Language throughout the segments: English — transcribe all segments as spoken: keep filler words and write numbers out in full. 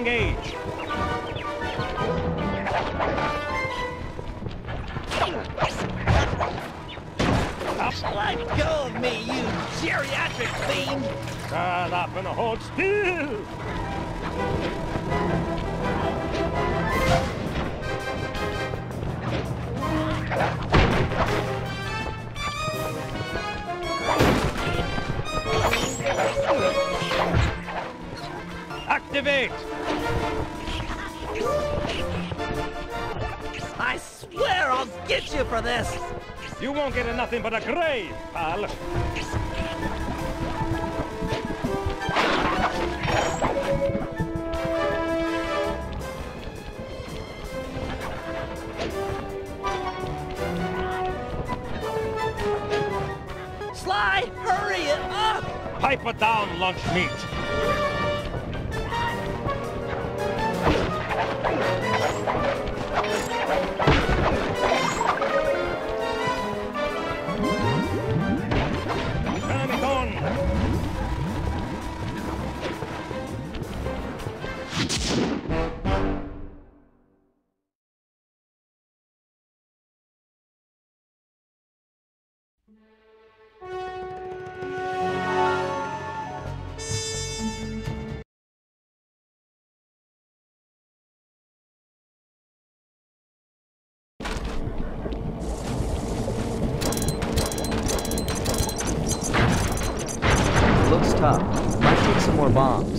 engage. Let go of me, you geriatric fiend! Shut up and hold still! Activate! I swear I'll get you for this! You won't get nothing but a grave, pal. Sly, hurry it up! Pipe it down, lunch meat. Turn it on. Looks tough. Might take some more bombs.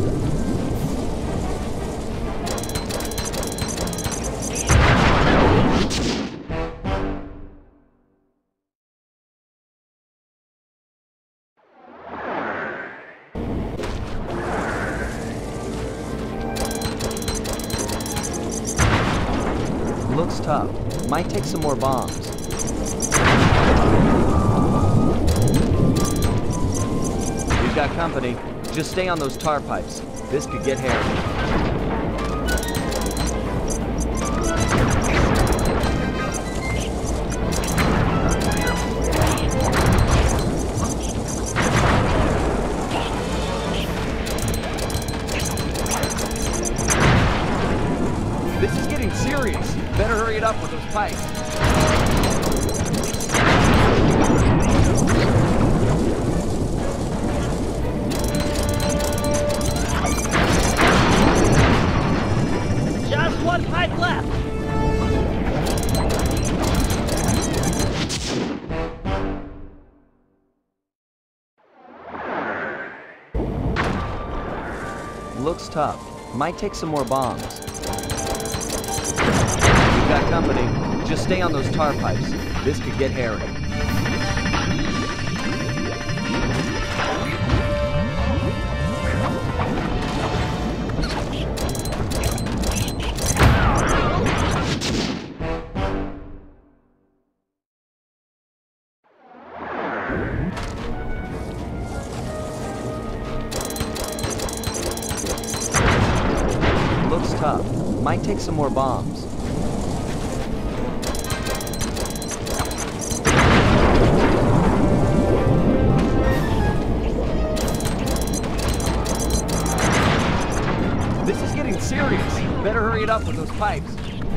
Looks tough. Might take some more bombs. We've got company. Just stay on those tar pipes. This could get hairy. This is getting serious. Better hurry it up with those pipes. Just one pipe left! Looks tough. Might take some more bombs. We've got company. Just stay on those tar pipes. This could get hairy. Looks tough. Might take some more bombs. This is getting serious. Better hurry it up with those pipes.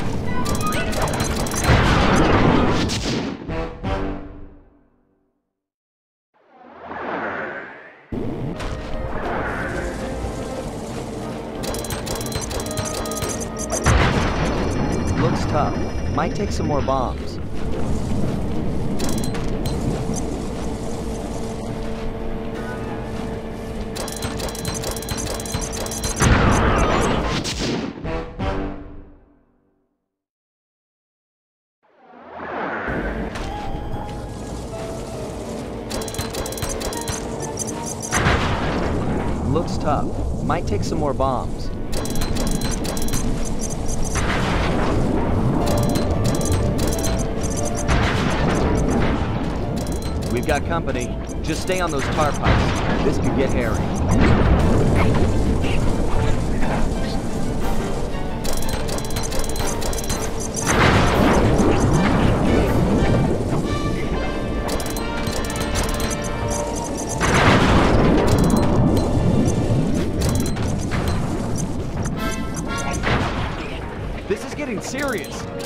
Looks tough. Might take some more bombs. Looks tough. Might take some more bombs. We've got company. Just stay on those tar pipes. This could get hairy.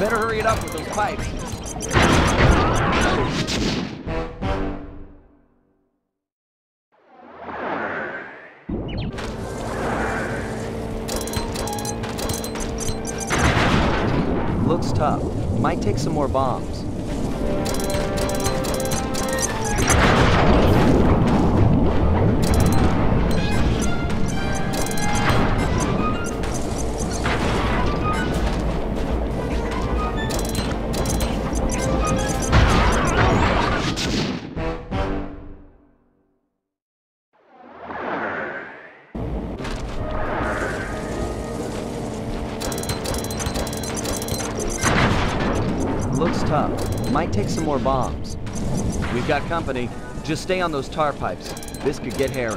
Better hurry it up with those pipes. Looks tough. Might take some more bombs. Looks tough. Might take some more bombs. We've got company. Just stay on those tar pipes. This could get hairy.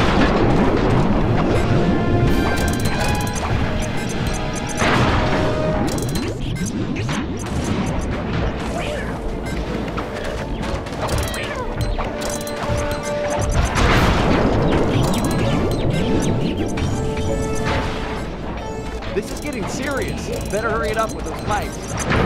This is getting serious. Better hurry it up with those pipes.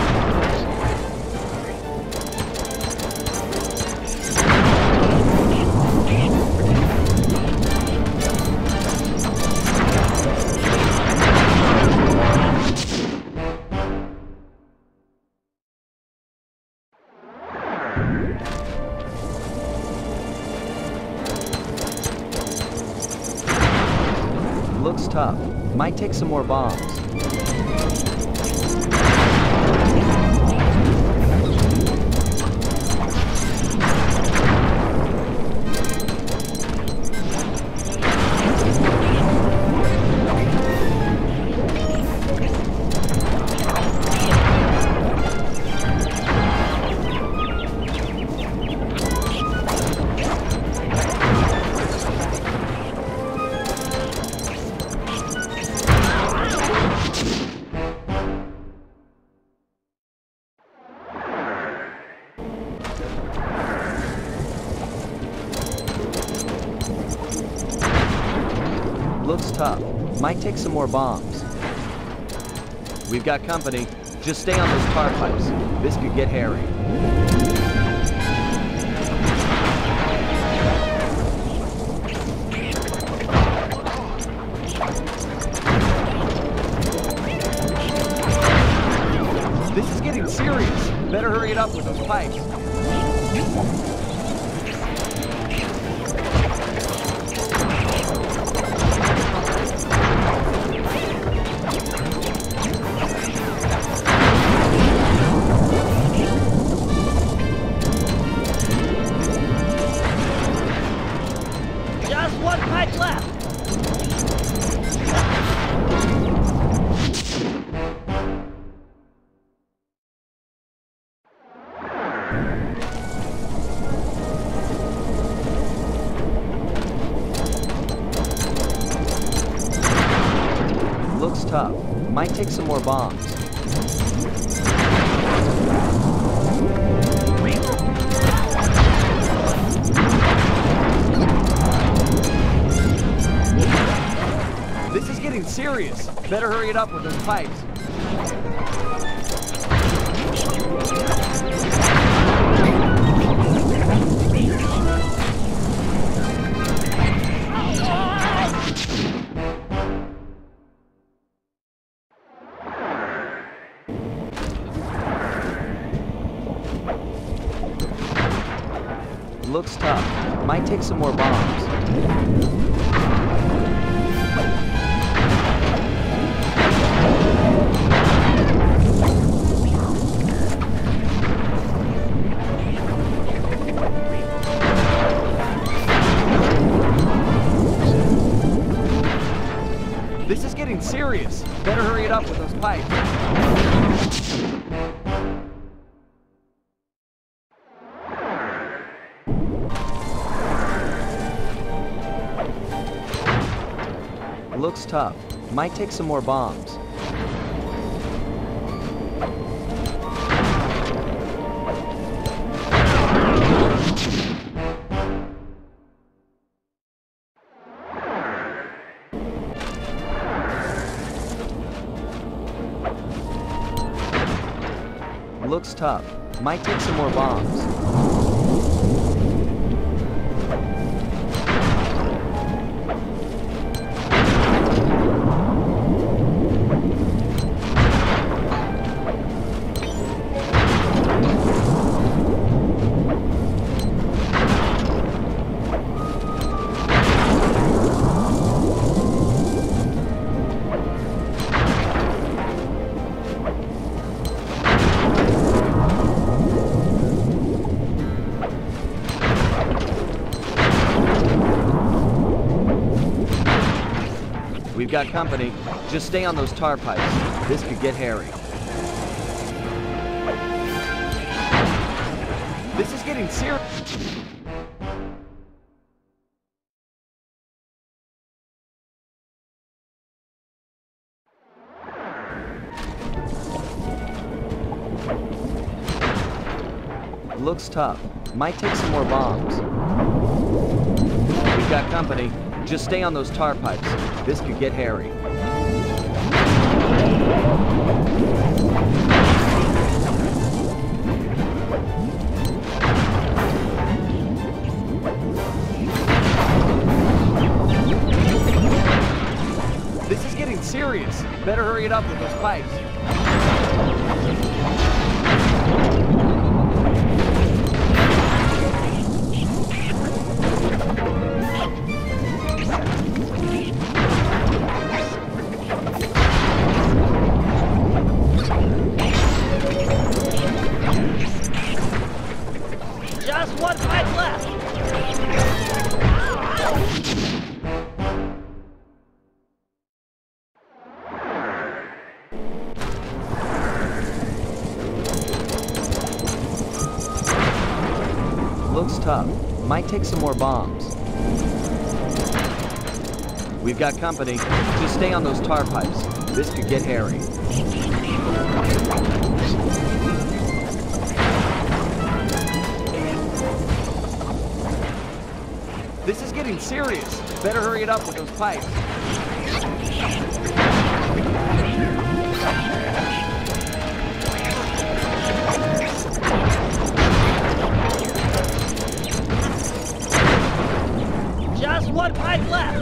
Looks tough. Might take some more bombs. Looks tough. Might take some more bombs. We've got company. Just stay on those tar pipes. This could get hairy. This is getting serious. Better hurry it up with those pipes. Just one pipe left. Looks tough. Might take some more bombs. This is getting serious. Better hurry it up with those pipes. Looks tough. Might take some more bombs. This is getting serious. Better hurry it up with those pipes. Looks tough. Might take some more bombs. Looks tough. Might take some more bombs. We've got company. Just stay on those tar pipes. This could get hairy. This is getting serious. Looks tough. Might take some more bombs. We've got company. Just stay on those tar pipes. This could get hairy. This is getting serious. Better hurry it up with those pipes. Just one pipe left. Looks tough. Might take some more bombs. We've got company. Just stay on those tar pipes. This could get hairy. This is getting serious. Better hurry it up with those pipes. Just one pipe left.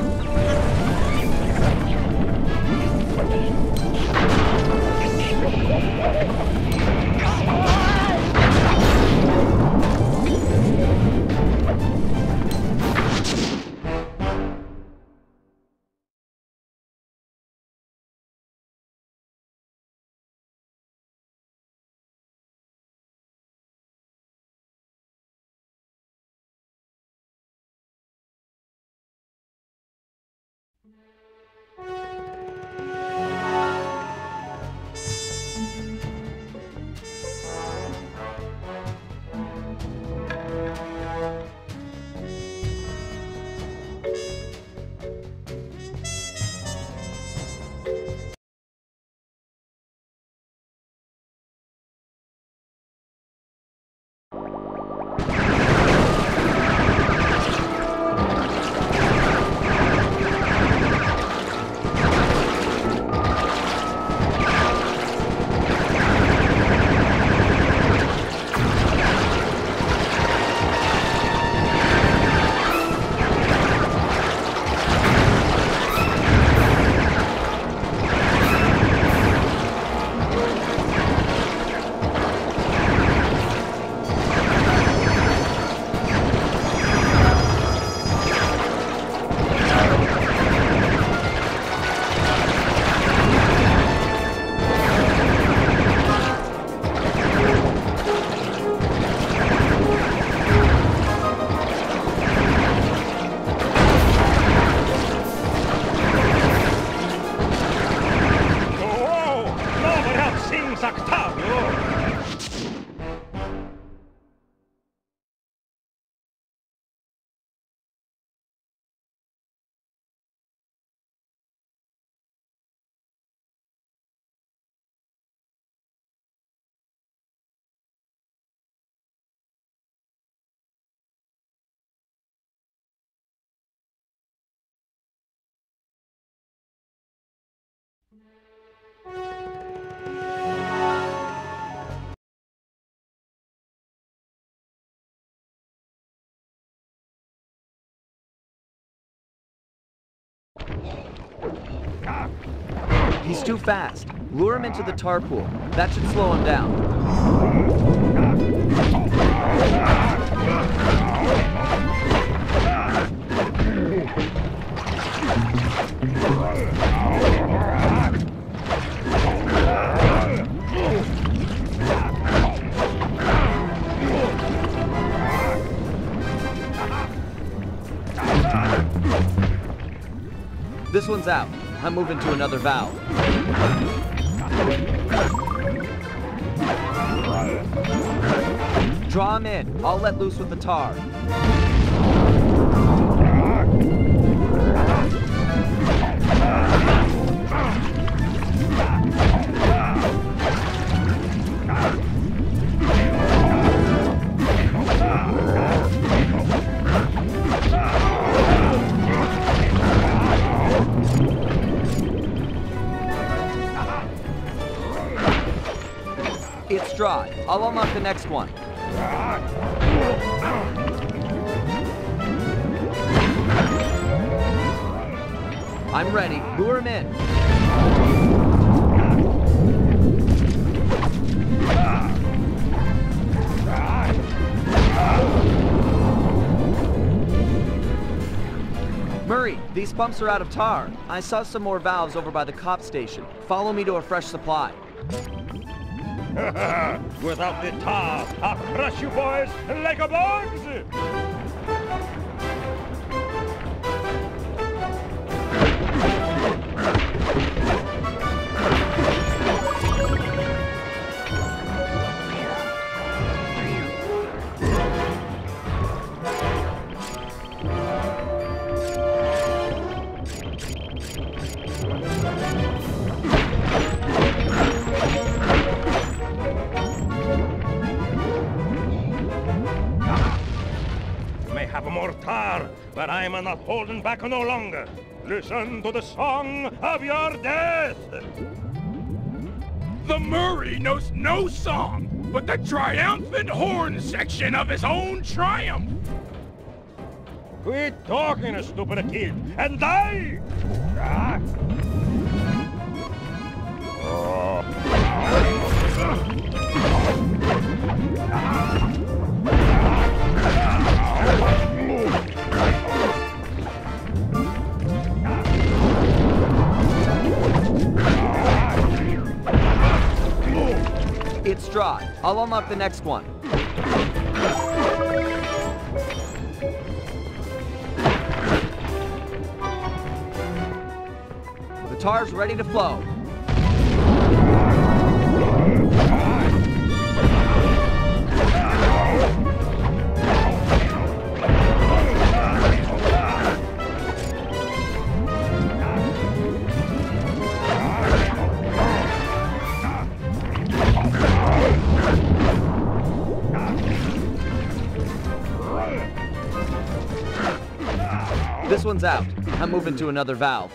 He's too fast. Lure him into the tar pool. That should slow him down. This one's out. I'm moving to another valve. Draw him in. I'll let loose with the tar. It's dry. I'll unlock the next one. I'm ready. Lure him in. Murray, these pumps are out of tar. I saw some more valves over by the cop station. Follow me to a fresh supply. Without the tar, I'll crush you boys like a bugs! Have more tar, but I'm not holding back no longer. Listen to the song of your death. The Murray knows no song, but the triumphant horn section of his own triumph. Quit talking, stupid kid, and die! Ah. Oh. It's dry. I'll unlock the next one. The tar's ready to flow. This one's out. I'm moving to another valve.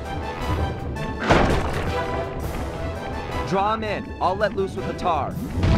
Draw him in. I'll let loose with the tar.